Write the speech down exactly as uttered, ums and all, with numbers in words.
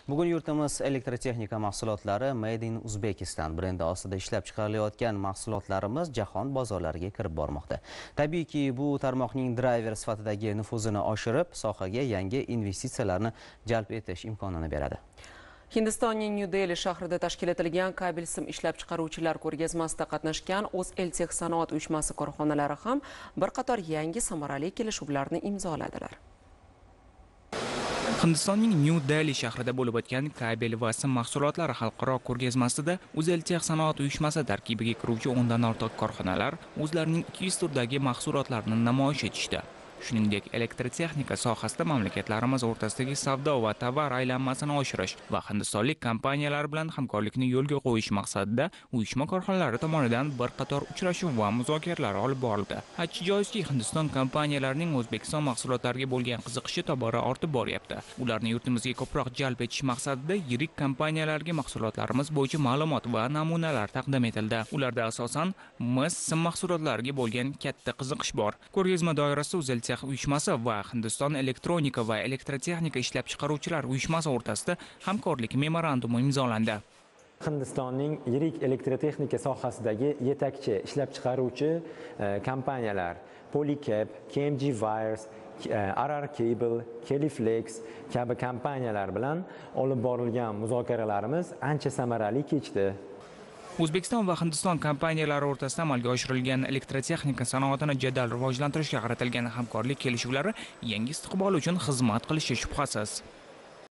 Bugun yurtimiz elektrotexnika mahsulotlari Made in Uzbekistan brendi ostida ishlab chiqarilayotgan mahsulotlarimiz jahon bozorlariga kirib bormoqda. Tabiiyki, bu tarmoqning driver sifatidagi nufuzini oshirib, sohaga yangi investitsiyalarni jalb etish imkonini beradi. Hindistonning New Delhi shahrida tashkil etilgan kabel sim ishlab chiqaruvchilar ko'rgazmasida qatnashgan O'zeltex sanoat uyushmasi korxonalari ham bir qator yangi samarali kelishuvlarni imzoladilar. Hindistonning New Delhi shahrida bo'lib o'tgan kabel va sim mahsulotlari xalqaro ko'rgazmasida O'zeltex sanoat uyushmasi tarkibiga kiruvchi o'ndan ortiq korxonalar o'zlarining ikki yuz turdagi mahsulotlarini namoyish etishdi. Shuningdek, elektrotexnika sohasida mamlakatlarimiz o'rtasidagi savdo va tovar aylanmasini oshirish va hindistonlik kompaniyalar bilan hamkorlikni yo'lga qo'yish maqsadida uyushma korxonalari tomonidan bir qator uchrashuv va muzokaralar olib borildi. Aytish joizki, Hindiston kompaniyalarining O'zbekiston mahsulotlariga bo'lgan qiziqishi tobora ortib boryapti. Ularni yurtimizga ko'proq jalb etish maqsadida yirik kompaniyalarga mahsulotlarimiz bo'yicha ma'lumot va namunalar taqdim etildi. Ularda asosan mis, sim mahsulotlariga bo'lgan katta qiziqish bor. Ko'rgazma doirasida O'zeltex uyushmasi va Hindiston elektronika va elektrotexnika ishlab chiqaruvchilar uyushmasi o'rtasida hamkorlik memorandumi imzolandi. Hindistonning yirik elektrotexnika sohasidagi yetakchi ishlab chiqaruvchi kompaniyalar Polycab, K M G Wires, R R Cable, Keliflex kabi kompaniyalar bilan olib borilgan muzokaralarimiz ancha samarali kechdi. O'zbekiston va Hindiston kompaniyalari o'rtasida amalga oshirilgan elektrotexnika sanoatini jadal rivojlantirishga qaratilgan hamkorlik kelishuvlari yangi istiqbol uchun xizmat qilishi shubhasiz.